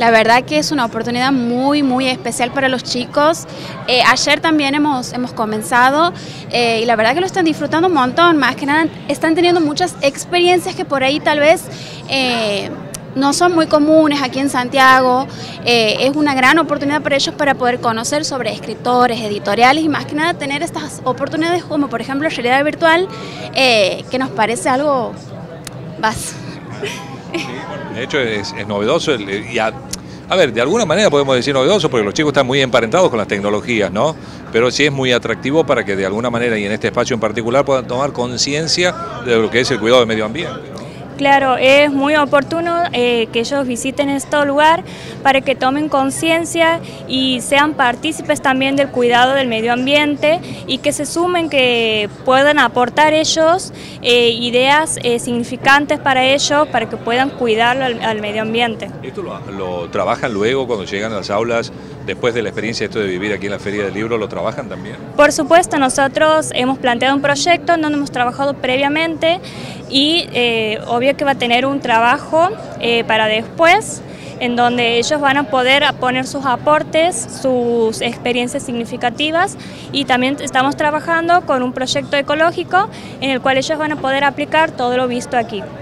La verdad que es una oportunidad muy especial para los chicos. Ayer también hemos comenzado y la verdad que lo están disfrutando un montón. Más que nada están teniendo muchas experiencias que por ahí tal vez no son muy comunes aquí en Santiago. Es una gran oportunidad para ellos para poder conocer sobre escritores, editoriales y más que nada tener estas oportunidades como por ejemplo realidad virtual, que nos parece algo básico. Sí, bueno, de hecho es novedoso y a ver, de alguna manera podemos decir novedoso porque los chicos están muy emparentados con las tecnologías, ¿no? Pero sí es muy atractivo para que de alguna manera y en este espacio en particular puedan tomar conciencia de lo que es el cuidado del medio ambiente. Claro, es muy oportuno que ellos visiten este lugar para que tomen conciencia y sean partícipes también del cuidado del medio ambiente y que se sumen, que puedan aportar ellos ideas significantes para ellos, para que puedan cuidarlo al medio ambiente. ¿Esto lo trabajan luego cuando llegan a las aulas, después de la experiencia de vivir aquí en la Feria del Libro, lo trabajan también? Por supuesto, nosotros hemos planteado un proyecto en donde hemos trabajado previamente y obvio que va a tener un trabajo para después, en donde ellos van a poder poner sus aportes, sus experiencias significativas, y también estamos trabajando con un proyecto ecológico en el cual ellos van a poder aplicar todo lo visto aquí.